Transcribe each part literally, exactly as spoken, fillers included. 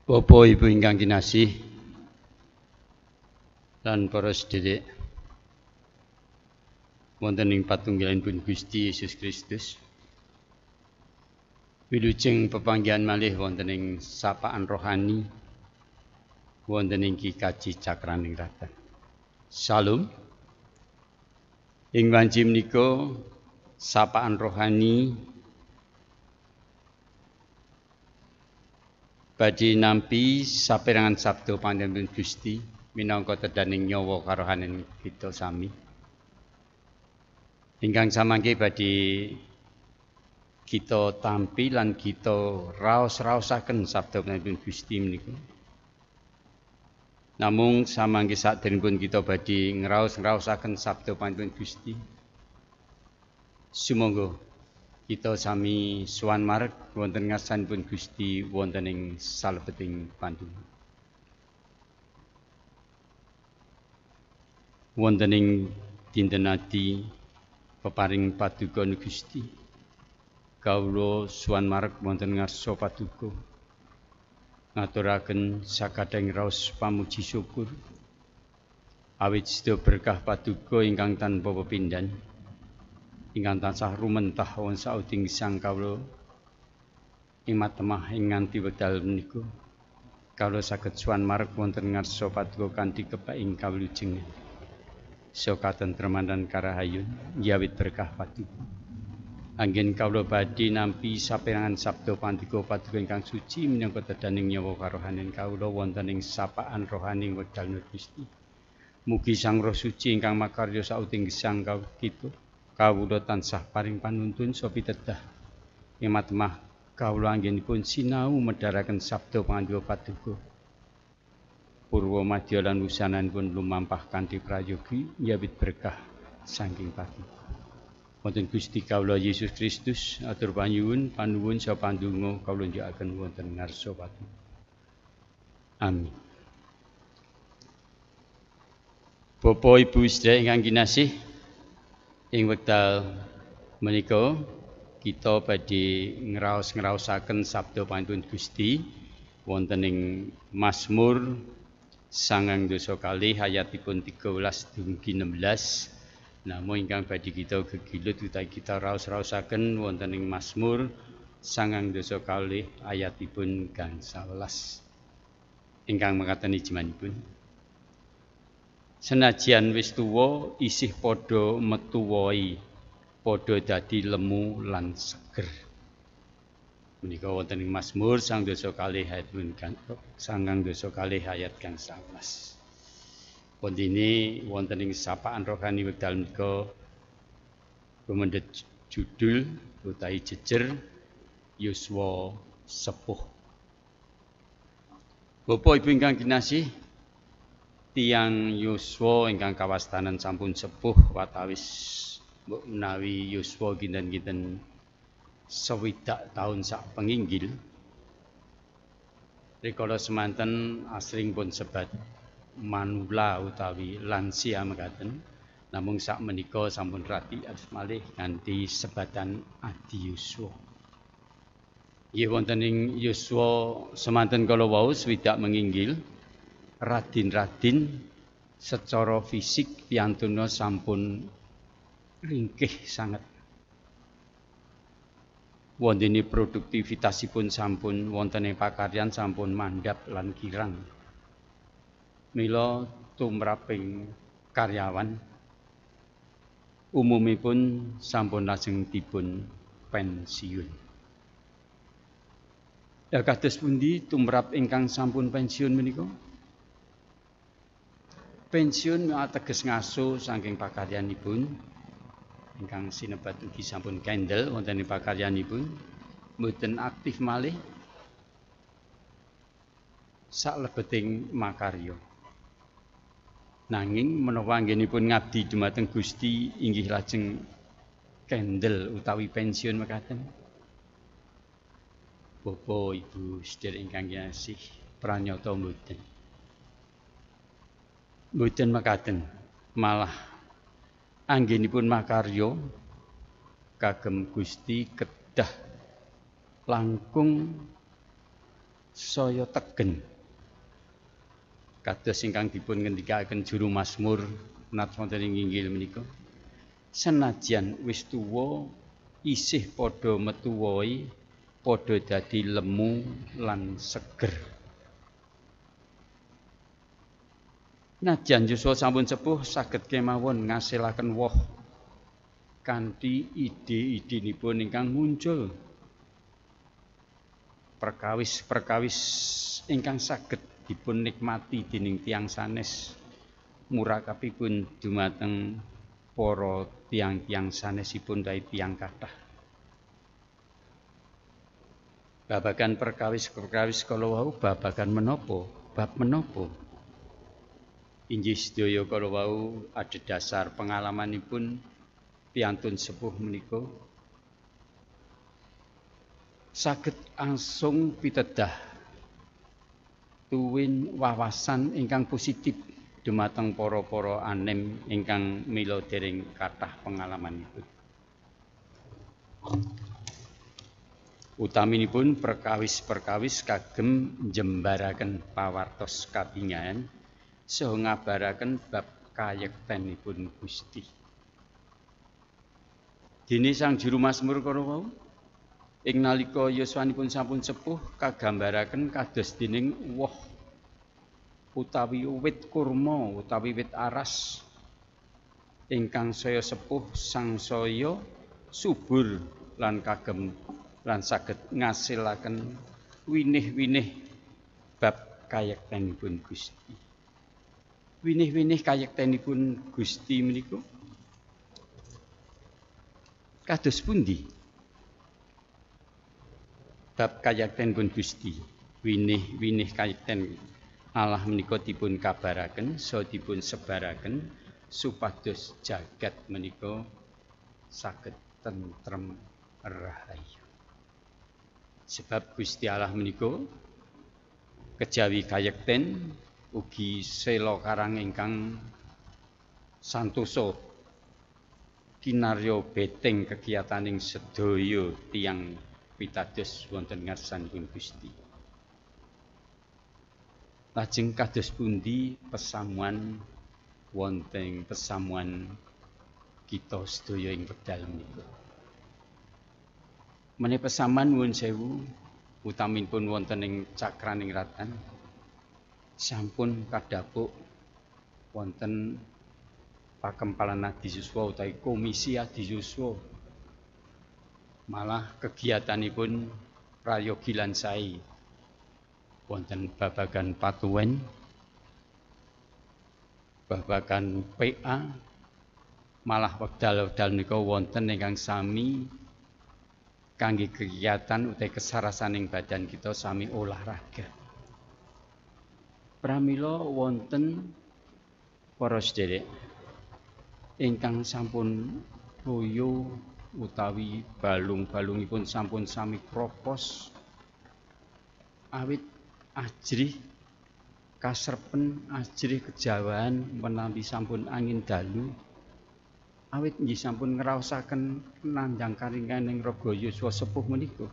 Bapak Ibu ingkang kinasih lan para sedherek wonten ing patunggalipun Gusti Yesus Kristus. Wilujeng pepanggihan malih wonten ing sapaan rohani wonten ing Ki Kaji Cakraning Ratan. Salam. Ing wanci menika sapaan rohani badhe nampi saperangan sabda panjenengan Gusti minangka tedaning nyawa karohanen kita sami. Ingkang samangke badhe kita tampi lan kita raos-raosaken sabda panjenengan Gusti menika. Namung samangke saderengipun kita badhe ngraos-ngraosaken sabda panjenengan Gusti. Sumangga kita sami sowan mareg wonten ngarsanipun Gusti wonten ing salebeting pandonga. Wonten ing dinten adi peparing paduka Gusti. Kawula sowan mareg wonten ngarsa paduka. Ngaturaken sakadang raos pamuji syukur. Awit sedaya berkah paduka ingkang tanpa pepindhan. Ingkang tansah rumentah wonten sauding Sang kawula ing matemah ing nganti wekdal menika kawula saged sowan mareg wonten ngarsa paduka kanthi kepaing kawilujengan saha katentreman lan karahayun nyawit berkah paduka anggen kawula badhe nampi saperangan sabda pandika paduka ingkang suci minangka tedaning nyawa karohanen kawula wonten ing sapaan rohani wekdal Gusti. Mugi Sang Roh Suci ingkang makarya sauding Sang kita kawula tansah paring panuntun saha pitedah ing matemah kawula anggenipun sinau medharaken sabda pandika paduka purwa madya lan wusananipun lumampah kanthi prayogi nyawit berkah saking paduka wonten Gusti kawula Yesus Kristus atur panyuwun panuwun saha pandonga kawula njakaken wonten ngarsa paduka. Amin. Bapak Ibu sedherek ingkang kinasih, ing wekdal menika kita badhe ngraos-ngraosaken sabda panjenengan Gusti wonten ing Mazmur sangang dasa kalih ayatipun tiga belas dumugi enam belas. Namung ingkang badhe kita gegilut utawi kita raos-raosaken wonten ing Mazmur sangang dasa kalih ayatipun gangsal welas. Ingkang mekaten ijemanipun. Senajan wis tuwa isih padha metu woi, padha dadi lemu lan seger. Menika wonten ing Mazmur sangang dasa kalih ayat sangang dasa kalih ayat gangsal welas. Pondene wonten ing sapaan rohani wekdal menika rumendhet judul utawi jejer Yuswa Sepuh. Bapak Ibu ingkang kinasih, tiyang yuswa ingkang kawastanan sampun sepuh watawis mbok menawi yuswa kinten-kinten swidak taun sak penginggil rikala semanten asring pun sebat manula utawi lansia mekaten namung sak menika sampun radi atus malih kanthi sebatan adi yuswa. Nggih wonten ing yuswa semanten kala wau swidak menginggil radin-radin secara fisik piyantuna sampun ringkih sanget. Wondene produktivitasipun sampun wonten ing pakaryan sampun mandhap lan kirang. Mila tumraping karyawan umumipun sampun lajeng dipun pensiun. Ya kados pundi tumrap ingkang sampun pensiun menika? Pensiun ateges ngaso saking pakaryanipun ingkang sinebat ugi sampun kendel wonten ing pakaryanipun mboten aktif malih saklebeting makarya. Nanging menawa anggenipun ngabdi dhumateng Gusti inggih lajeng kendel utawi pensiun mekaten. Bapak Ibu sedherek ingkang kinasih pranyata mboten. Mboten mekaten, malah anggenipun makarya kagem Gusti kedah langkung saya tegen. Kados ingkang dipun ngendikaken juru Mazmur nat wonten ing inggil menika. Senajan wis tuwa isih padha metu wohe, padha dadi lemu lan seger. Najan yuswa sampun sepuh saged kemawon ngasilaken woh kanthi ide-idenipun ingkang muncul. Perkawis-perkawis ingkang saged dipun nikmati dening tiyang sanes murakabipun dumateng para tiyang-tiyang sanesipun dai tiyang kathah. Babagan perkawis-perkawis kala wau babagan menapa? Bab menapa? Inggih sedaya kala wau adhedhasar pengalamanipun piyantun sepuh menika saged langsung pitedah tuwin wawasan ingkang positif dumateng para-para anem ingkang mila dereng kathah pengalamanipun. Utaminipun perkawis-perkawis kagem njembaraken pawartos kabingahan saha ngabaraken bab kayektenipun Gusti. Dene Sang Juru Mazmur kala wau ing nalika yuswanipun sampun sepuh kagambaraken kados dening woh utawi wit kurma utawi wit aras ingkang saya sepuh sangsaya subur lan kagem lan saged ngasilaken winih-winih bab kayektenipun Gusti. Winih-winih kayektenipun Gusti menika kados pundi? Bab kayektenipun Gusti, winih-winih kayekten Allah menika dipun kabaraken saha dipun sebaraken supados jagat menika saged tentrem rahayu. Sebab Gusti Allah menika kejawi kayekten ugi sela karang ingkang santosa kinarya beteng kegiyataning sedaya tiyang pitados wonten ngarsanipun Gusti. Lajeng kados pundi pesamuan wonten pesamuan kita sedaya ing wekdal menika. Menawi pesamuan nuwun sewu utaminipun wonten ing cakraning ratan sampun kadhapuk wonten pakempalan adhisiswa utawi komisi adhisiswa. Malah kegiatanipun prayogi lan sae wonten babagan patuwen, babagan P A, malah wekdal-wekdal menika wonten ingkang sami kangge kegiatan utawi kesarasaning badan kita sami olahraga. Pramila wonten para sedherek ingkang sampun boyo utawi balung-balungipun sampun sami kropos awit ajrih kasrepen ajrih kejawaan menawi sampun angin dalu awit nggih sampun ngraosaken nandhang karinganing raga yuswa sepuh menika.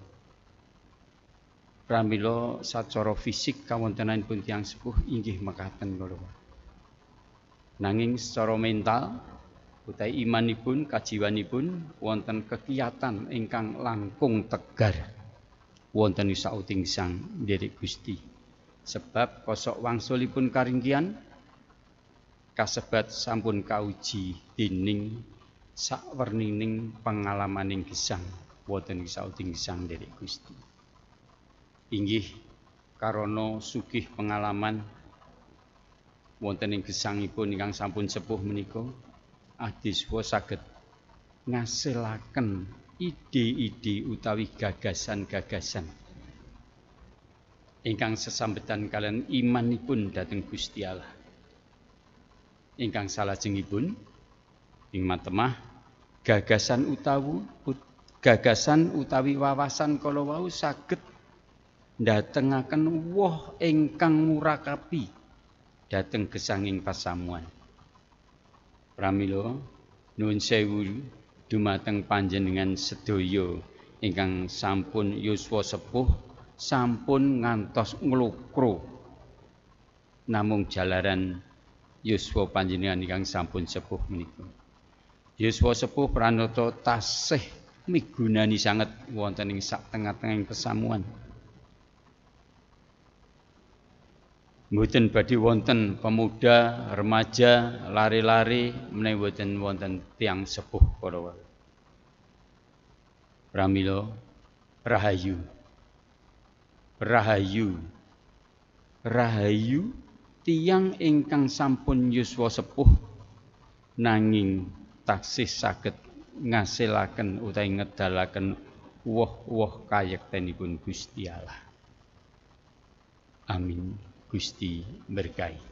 Pramila sacara fisik kawontenanipun tiyang sepuh inggih mekaten kala. Nanging secara mental utawi imanipun kajiwanipun wonten kegiatan ingkang langkung tegar wonten sauting Sang Nderek Gusti. Sebab kosok wangsulipun karinggihan kasebat sampun kauji dening sakwernining pengalamaning gesang wonten sauting Sang Nderek Gusti. Inggih karana sugih pengalaman wonten ing gesangipun ingkang sampun sepuh menika adhiswa saged ngasilaken ide-ide utawi gagasan-gagasan ingkang sesambetan kalian imanipun dhateng Gusti Allah. Ingkang salajengipun ing matemah gagasan utawi gagasan utawi wawasan kala wau saged ndatengaken woh ingkang murakapi dhateng gesanging pasamuan. Pramila nuwun sewu dumateng panjenengan sedaya ingkang sampun yuswa sepuh sampun ngantos nglukro namung jalaran yuswa panjenengan ingkang sampun sepuh menika. Yuswa sepuh pranata tasih migunani sanget wonten ing sak tengah-tengahing pesamuan. Mboten badhe wonten pemuda, remaja, lari-lari menawi boten wonten tiang sepuh para wali. Pramila rahayu. Rahayu. Rahayu tiyang ingkang sampun yuswa sepuh nanging taksih saged ngasilaken utawi ngedalaken woh-woh kayektenipun Gusti Allah. Amin. Gusti berkahi.